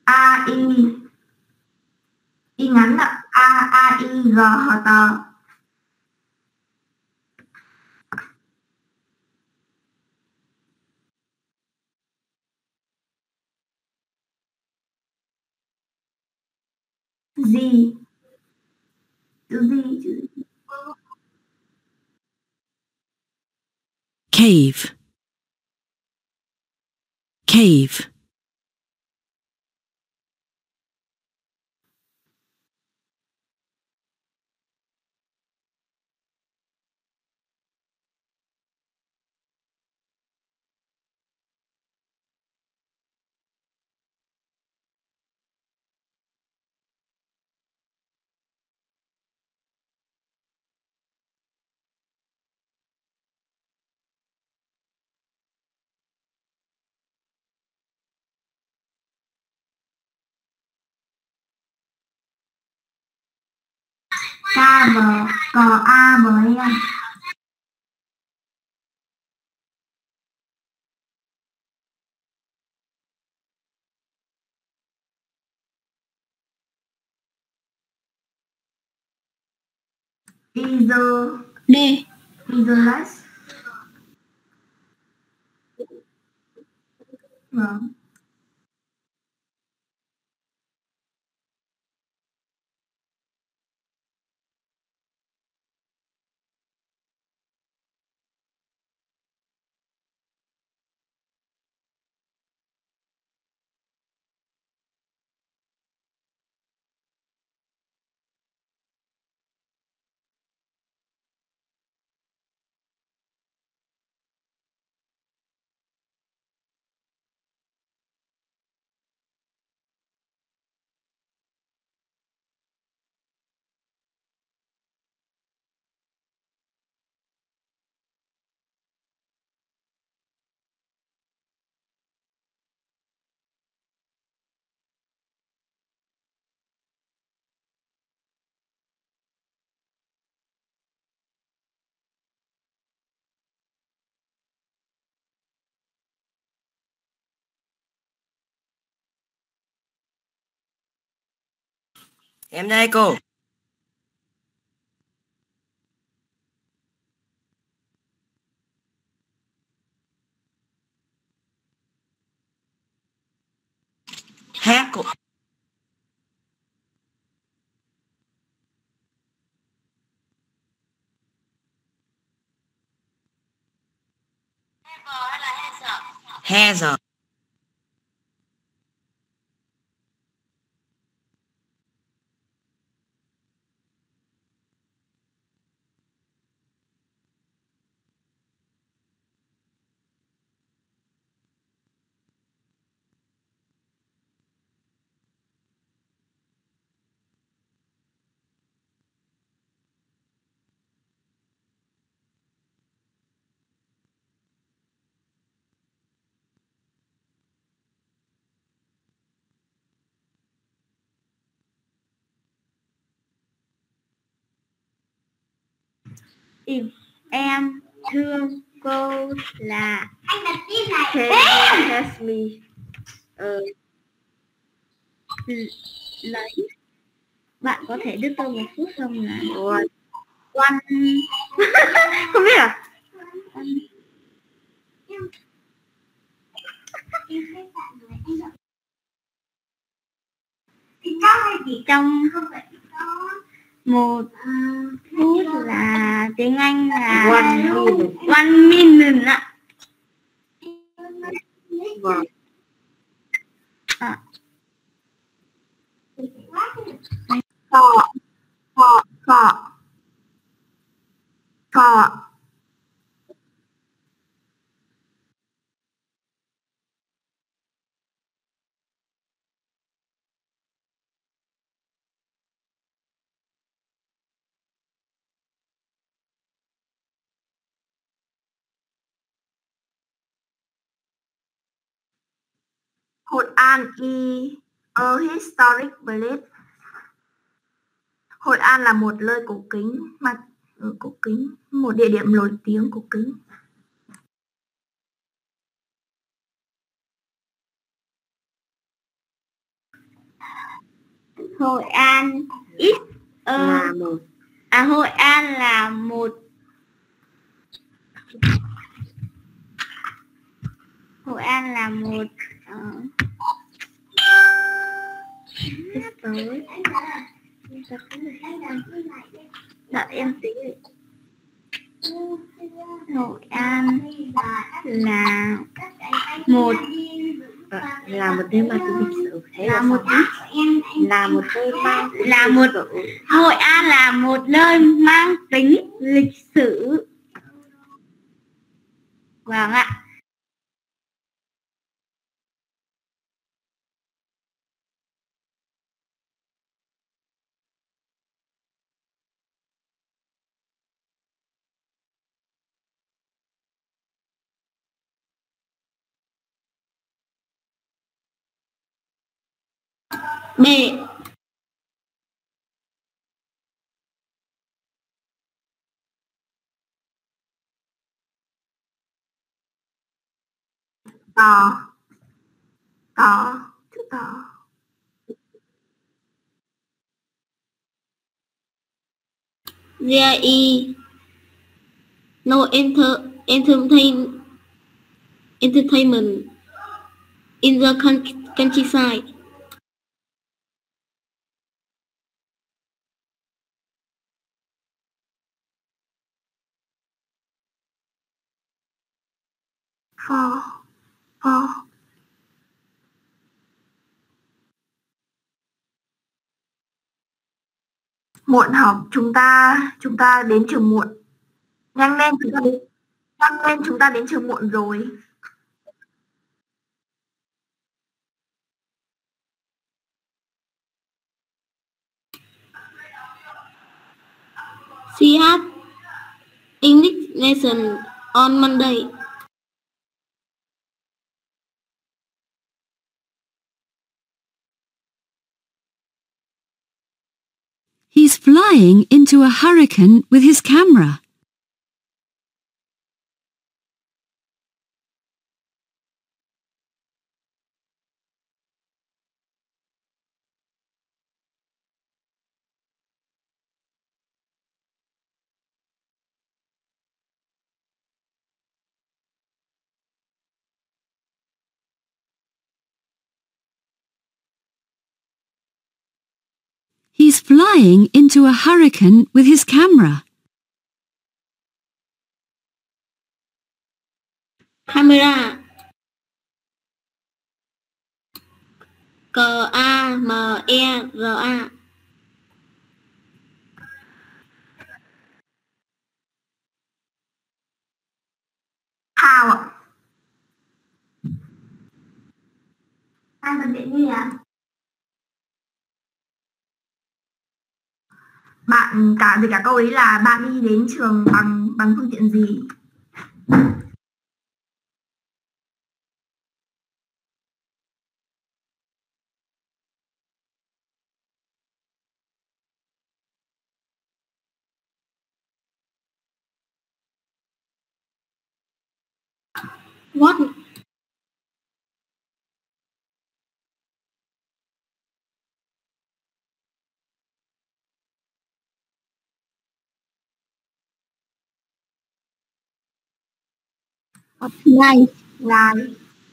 A I ngắn ạ. A I G H T. Gì? Chữ gì? Chữ gì? Cave. Cave. K-B-C-A-B-E. D. Isolate. Vâng. Em đây cô. Hát cô. He giờ. Em thương cô là Can test me. Lấy. Bạn có thể đứt tôi 1 phút không là One. Không biết à? Trong 1 phút là tiếng Anh là one minute ạ. Vâng. Cọ. Hội An is a historic place. Hội An là một nơi cổ kính, một địa điểm nổi tiếng cổ kính. Hội An is là một. Hội An là một. Hội An là một đợi em tí. Hội An là một nơi mang tính lịch sử. Thế là một là một nơi mang tính là lịch một sử. Hội An là một nơi mang tính lịch sử. Vâng ạ. B. Tò. Tò. Chữ tò. There is no entertainment in the countryside. For. For. Muộn học, chúng ta đến trường muộn. Nhanh lên, chúng ta đến trường muộn rồi. She had English lesson on Monday. He's flying into a hurricane with his camera. He's flying into a hurricane with his camera. Camera. C-A-M-E-R-A. How ạ? Ai bật điện đi ạ? Bạn cả câu ấy là bạn đi đến trường bằng phương tiện gì? What? Like. Like.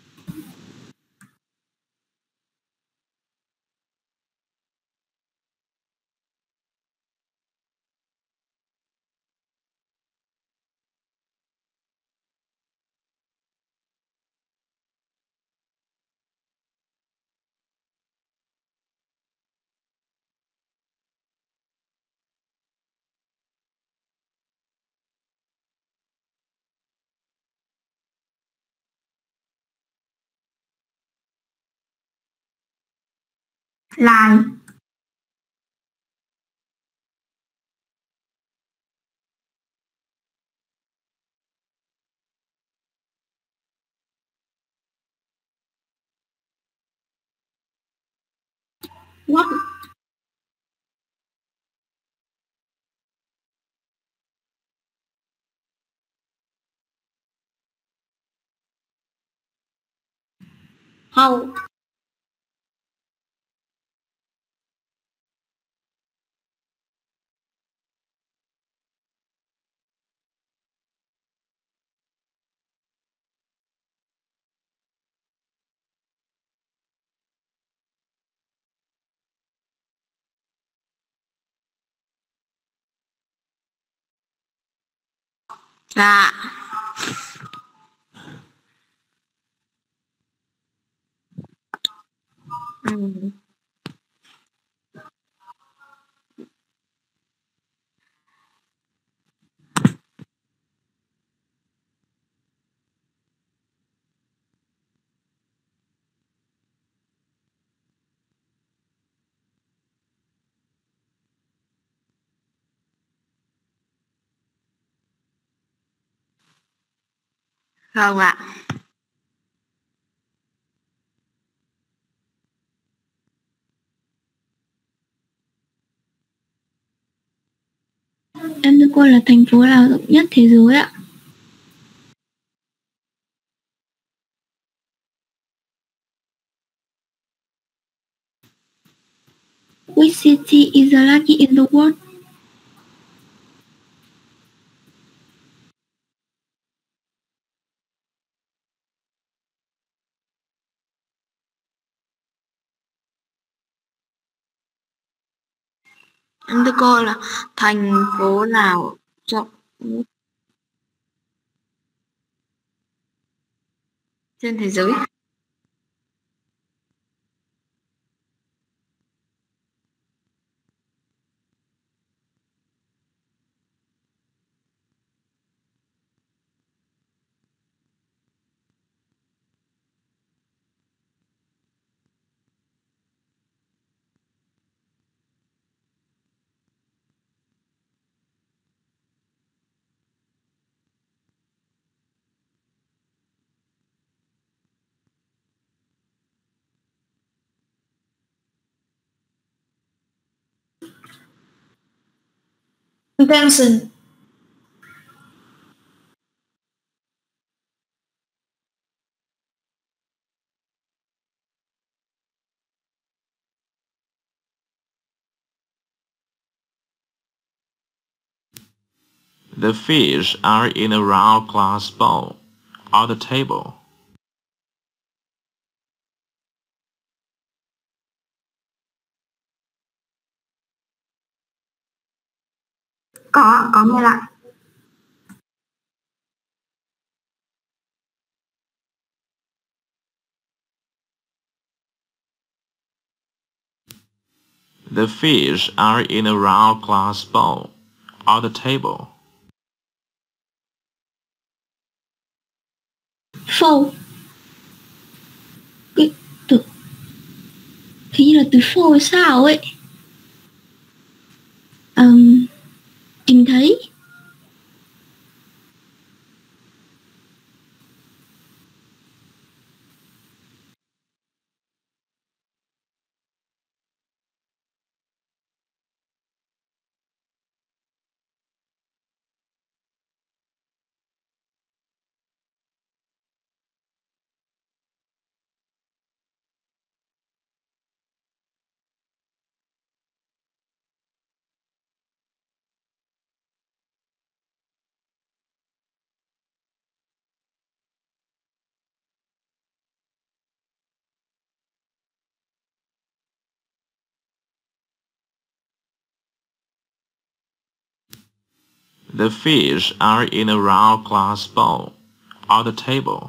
Like. What? How? Dạ. Không ạ. Em thưa cô là thành phố nào rộng nhất thế giới ạ? Which city is the largest in the world? Em thưa cô là thành phố nào rộng nhất trên thế giới? Benson. The fish are in a round glass bowl on the table. Có nghe lại. The fish are in a round glass bowl on the table. Phô. Cái từ hình như là từ phô hay sao ấy. Tìm thấy. The fish are in a round glass bowl on the table.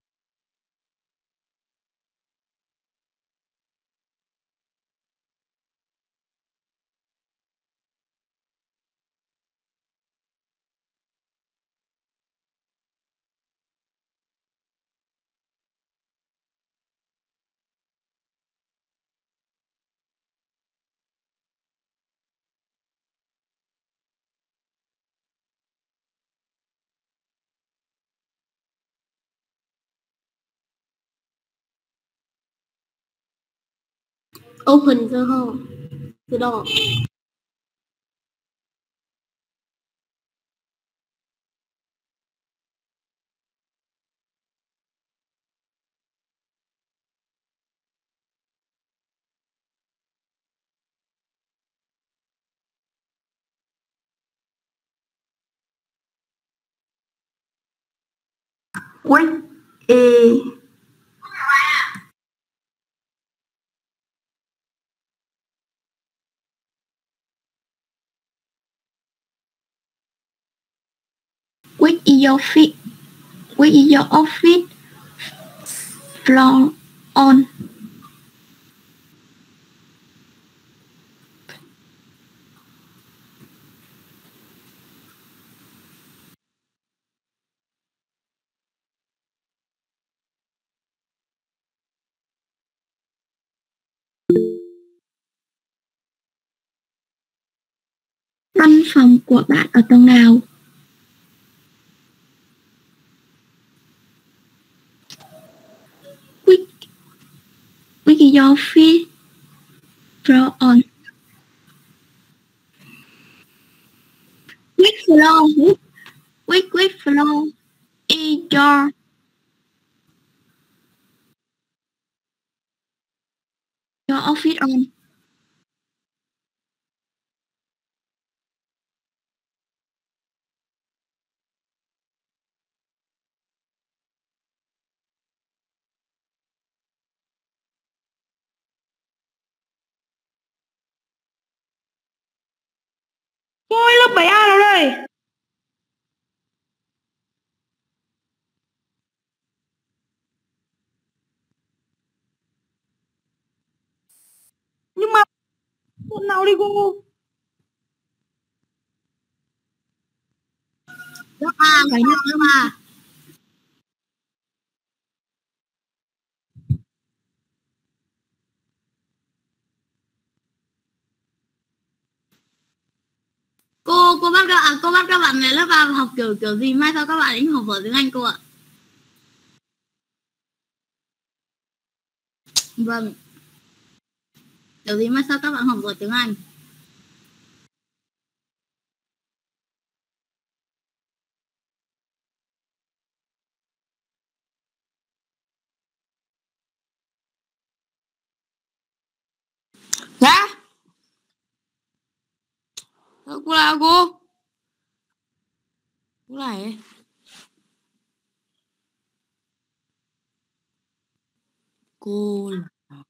Open the door. Which is Which is your office floor on? Văn phòng của bạn ở tầng nào? Which is your office floor on? Which floor is your office on? Ôi, lớp 7A đâu đây? Nhưng mà môn nào đi cô? Lớp A, phải được lớp A. Cô bắt các bạn này lớp A học kiểu gì, mai sau các bạn ấy học vở tiếng Anh cô ạ. Vâng. Kiểu gì mai sau các bạn học vở tiếng Anh. Dạ? Cô là cô? Cô này. Cô là...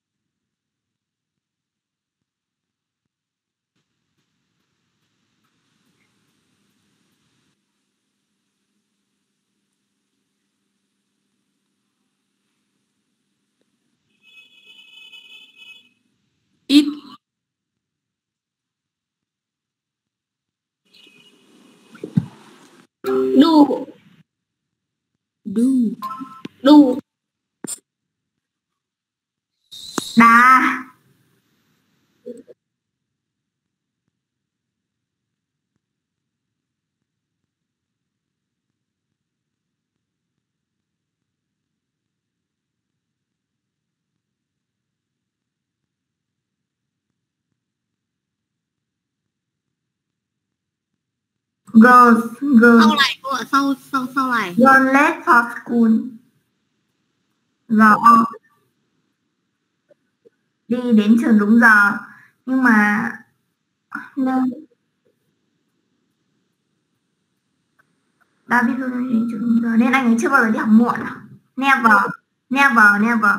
Ít. Đu. Đá. Girls. Sau này cô ạ, sau này. Girl late for school. G.O. Đi đến trường đúng giờ. Nhưng mà đã biết luôn đến trường đúng giờ nên anh ấy chưa bao giờ đi học muộn à? Never.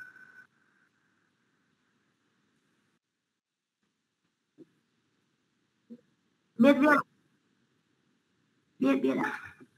Biết ạ.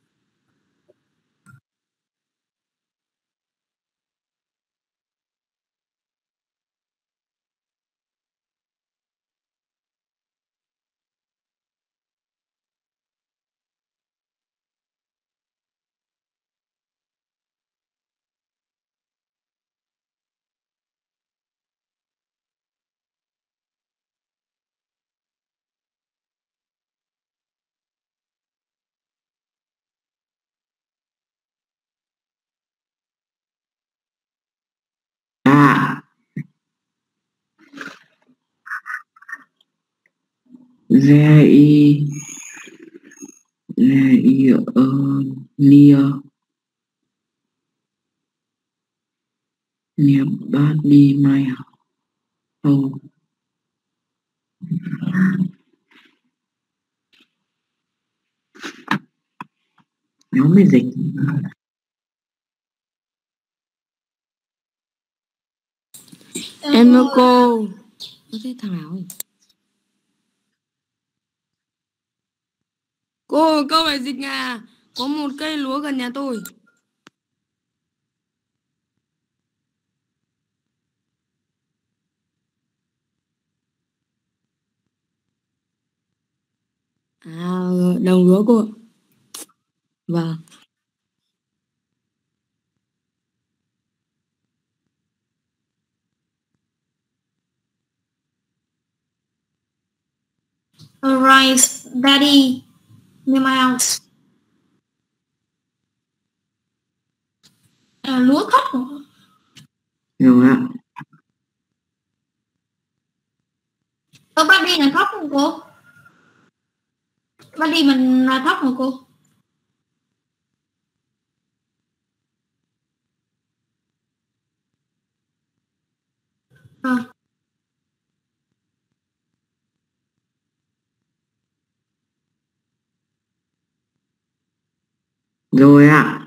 There is nearby my house. Nhóm mới dịch. Em ơi cô. Có thấy thằng nào không? Cô, câu này dịch à? Có một cây lúa gần nhà tôi. À, đồng lúa cô ạ. Vâng. Arise, Daddy, near my house. Lúa thóc hả? Rồi ạ. Buddy là thóc không cô? Buddy mình là thóc hả cô? Rồi ạ.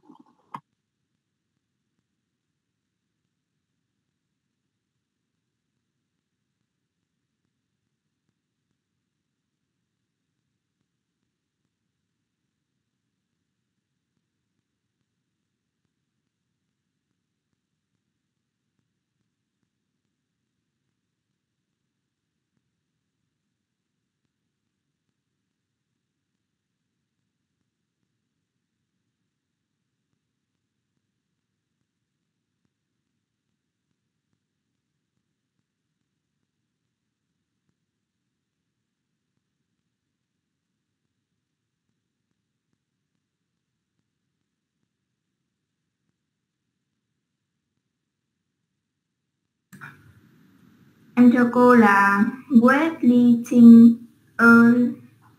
Em cho cô là Wesley Earl.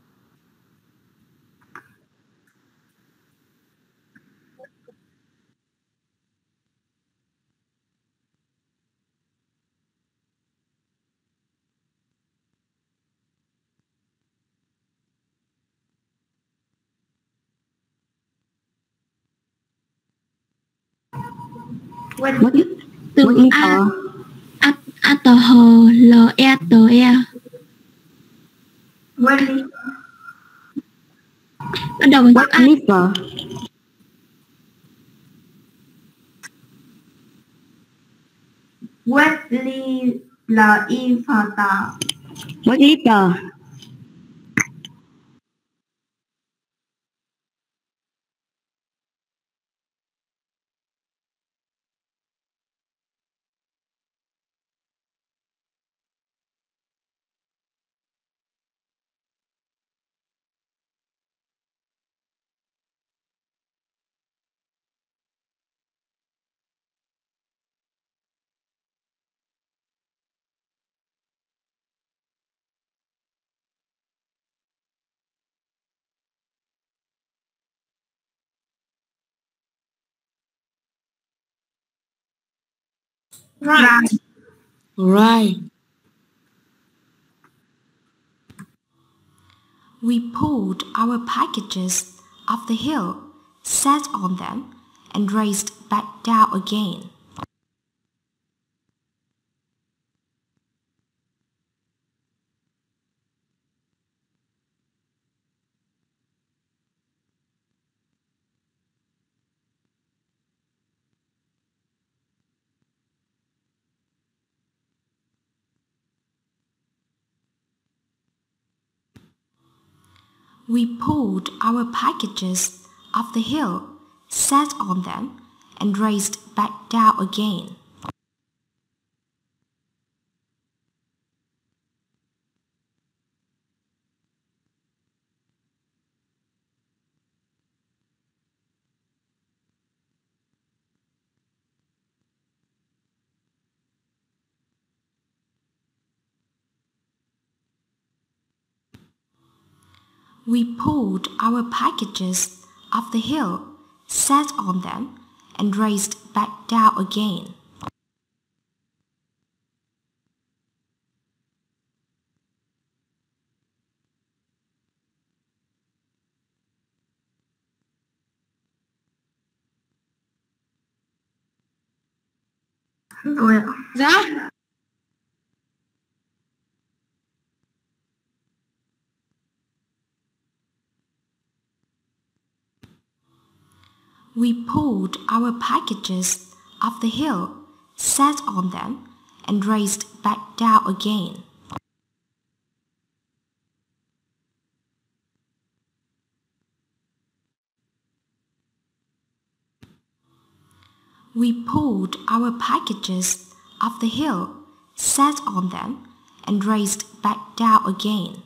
Từ A tờ hờ L E tờ E. Wesley. Bắt đầu bằng chữ A. Wesley là y phà tà. Wesley. Right. Right. We pulled our packages off the hill, sat on them, and raced back down again. We pulled our packages off the hill, sat on them, and raced back down again. We pulled our packages off the hill, sat on them, and raced back down again. Rồi ạ. Dạ. We pulled our packages off the hill, sat on them, and raced back down again. We pulled our packages off the hill, sat on them, and raced back down again.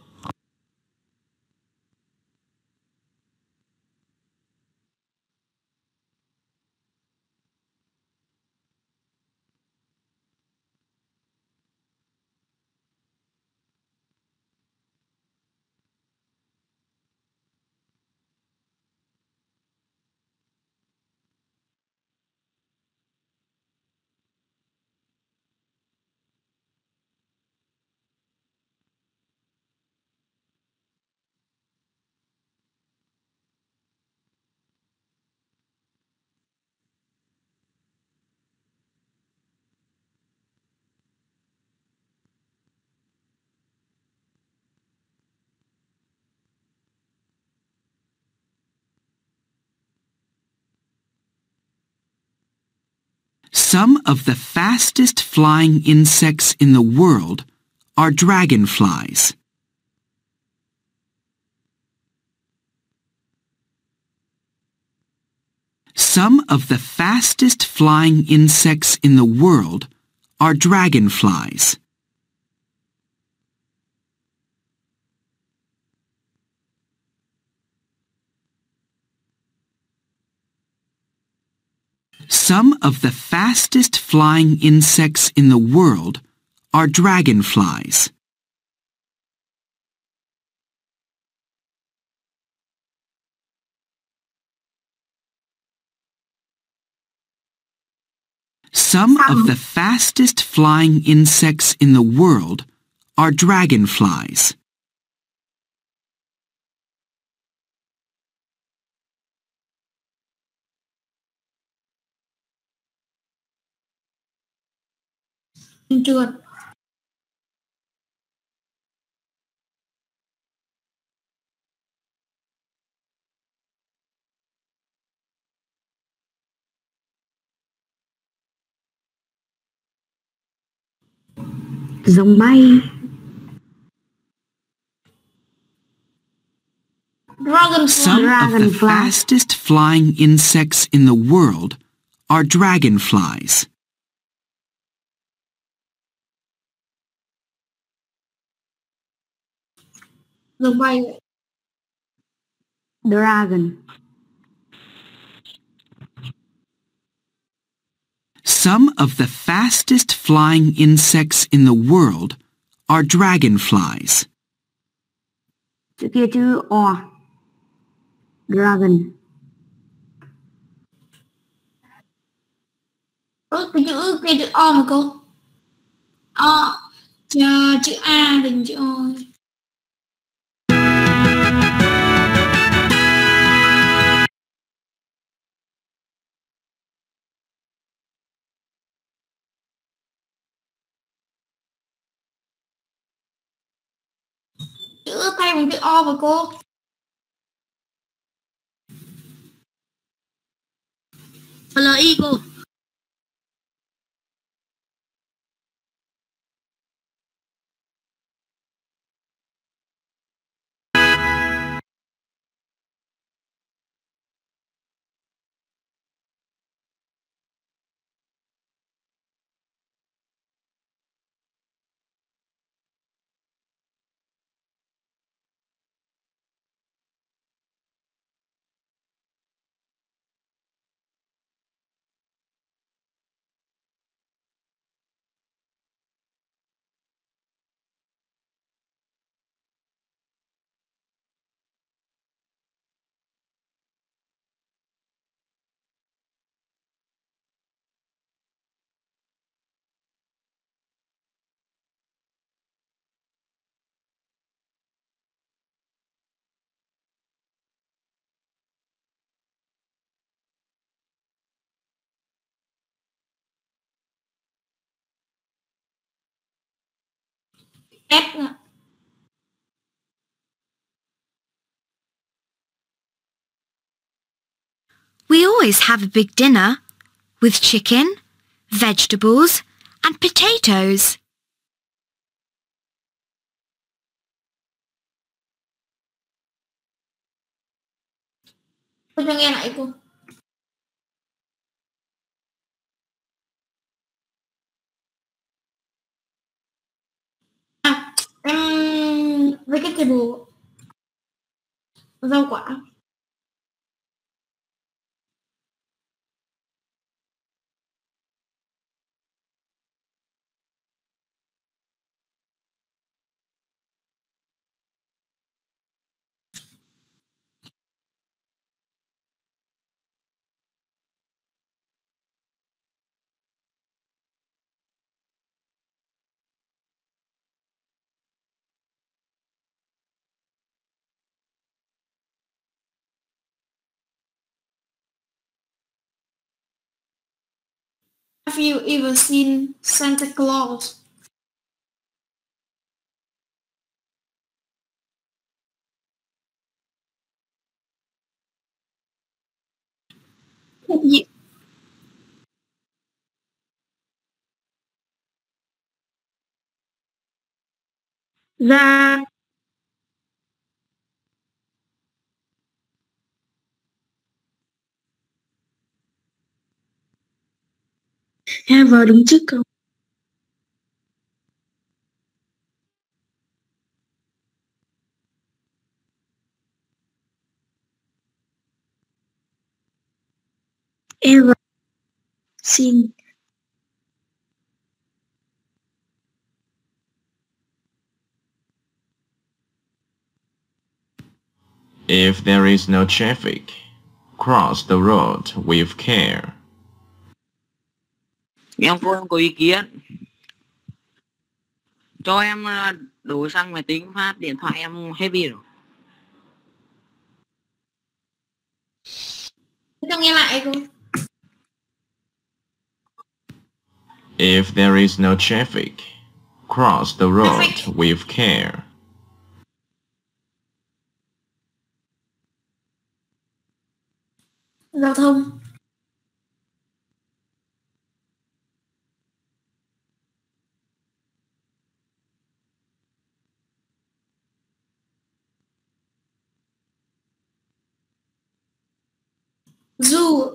Some of the fastest flying insects in the world are dragonflies. Some of the fastest flying insects in the world are dragonflies. Some of the fastest flying insects in the world are dragonflies. Some of the fastest flying insects in the world are dragonflies. Trượt. Rồng bay. Some of the fastest flying insects in the world are dragonflies. Rồng bay. Dragon. Some of the fastest flying insects in the world are dragonflies. Chữ kia chữ O. Dragon. Cái chữ O mà cô. O. Chữ A đừng chữ O. Chữ thay bằng chữ O mà cô. L-I cô. F. We always have a big dinner with chicken, vegetables, and potatoes. Cô cho nghe lại cô. Vegetable, rau quả. Have you ever seen Santa Claus? Gì? Ra Ever đứng trước câu. Ever seen If there is no traffic, cross the road with care. Em có ý kiến. Cho em đổ xăng máy tính phát, điện thoại em hết pin rồi. Cho nghe lại cô. If there is no traffic, cross the road with care. Giao thông. Zoo.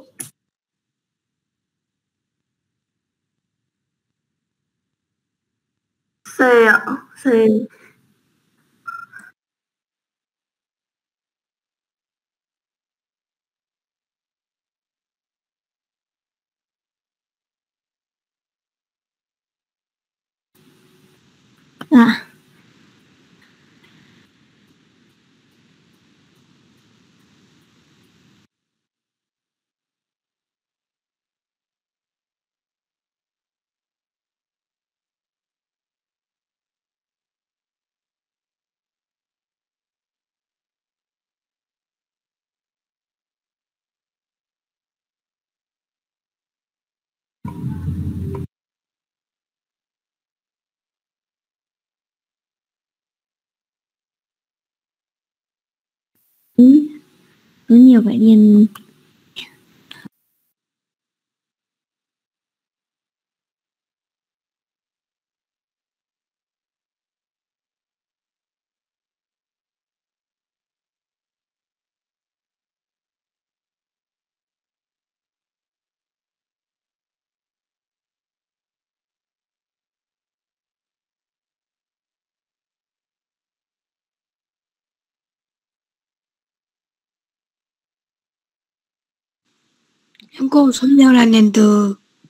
C ạ. C. À. Cứ nhiều vậy điền. Em cô số theo là nền từ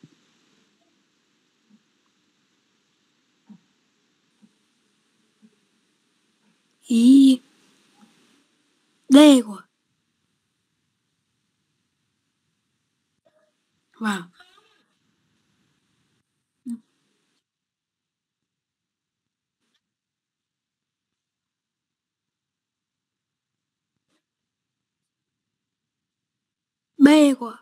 ý D của. Wow. B của.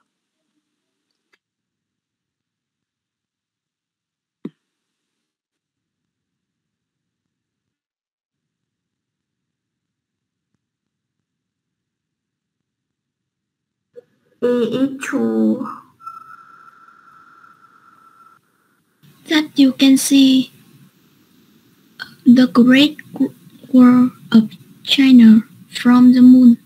is true. That you can see the Great Wall of China from the moon.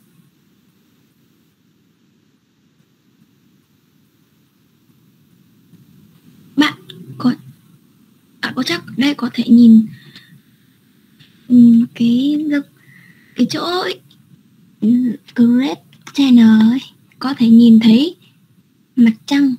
Bạn có chắc đây có thể nhìn cái chỗ Great China ấy, có thể nhìn thấy mặt trăng.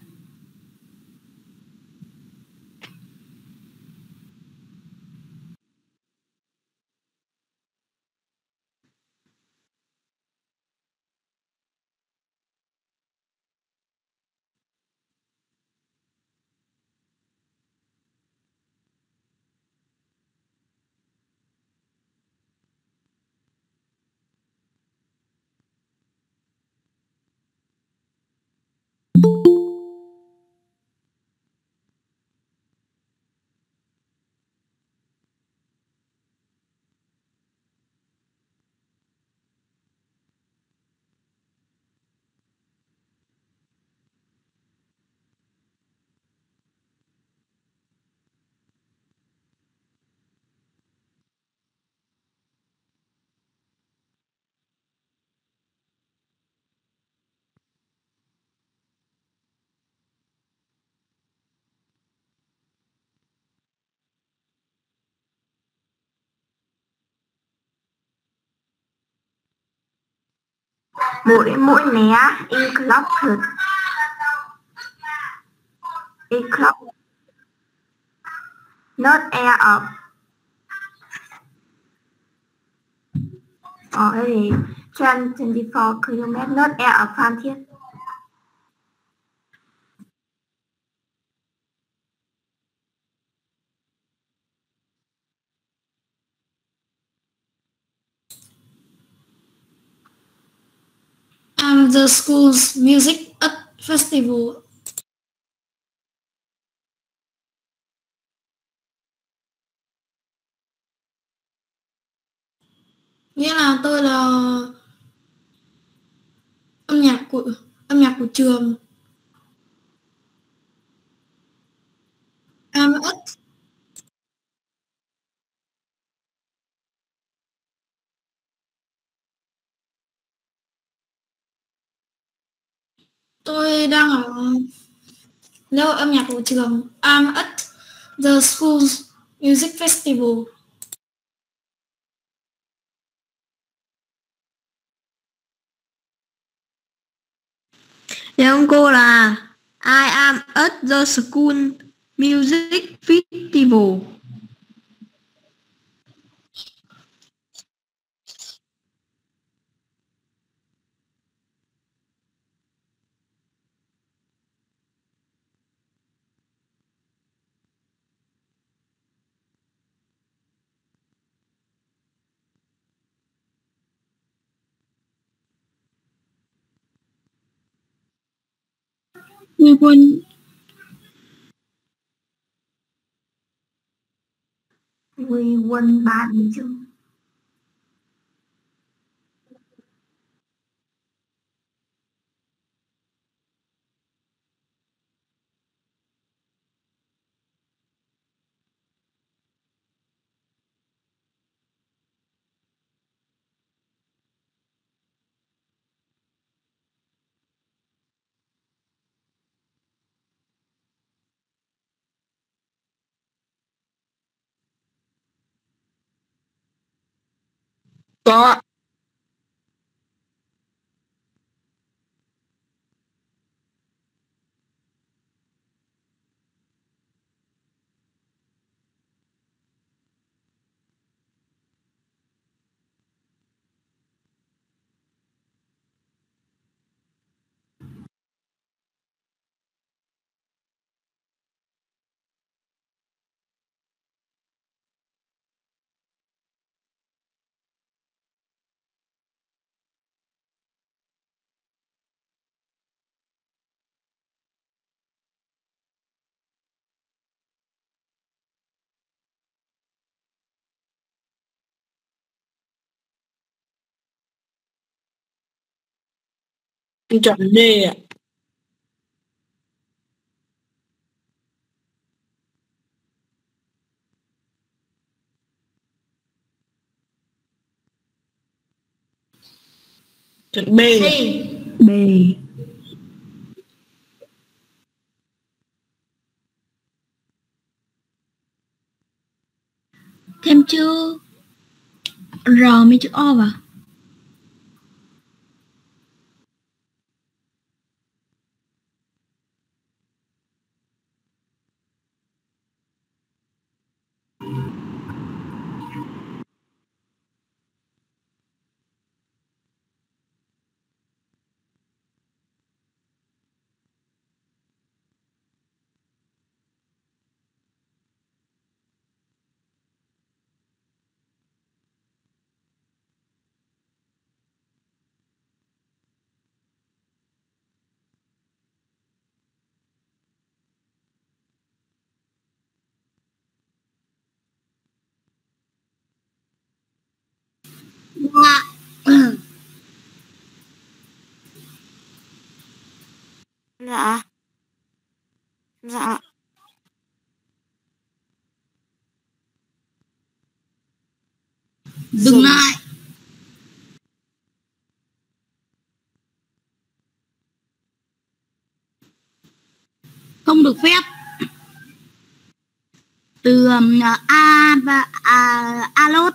Mỗi né eclipse. Not air of. Thế thì 24 km not air of Phan Thiết. The school's music festival. Nghĩa là tôi là âm nhạc của trường. I'm at Tôi đang ở lớp âm nhạc của trường. I'm at the school's music festival. Dạ ông cô là I am at the school music festival. We won 3 huy chương. Có. Chọn D ạ. Chọn B. B. Thêm chữ R với chữ O vào. Dạ. Dạ. Dừng lại. Không được phép. Từ A và alốt.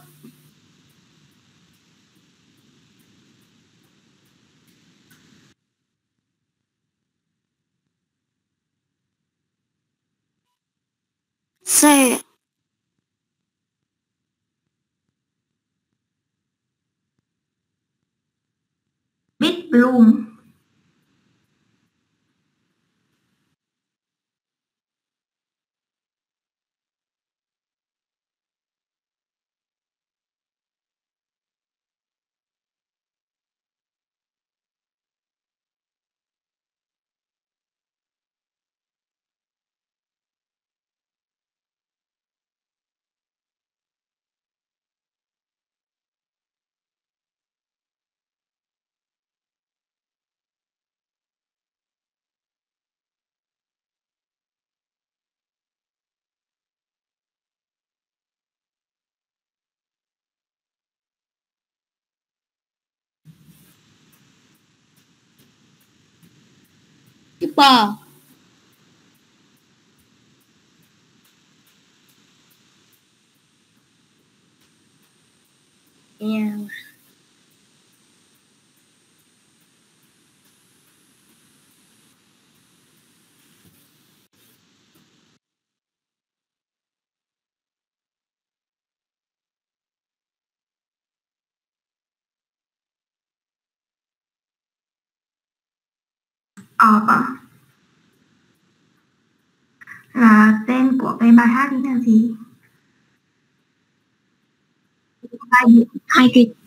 C. Big Bloom. Chữ bò. Yeah. Of à? Là tên của cái bài hát ấy là gì? Hai cái